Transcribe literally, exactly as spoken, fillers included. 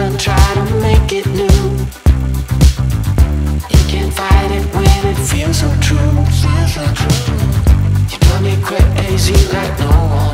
gonna try to make it new. You can't fight it when it feels so true. You got me crazy like no one.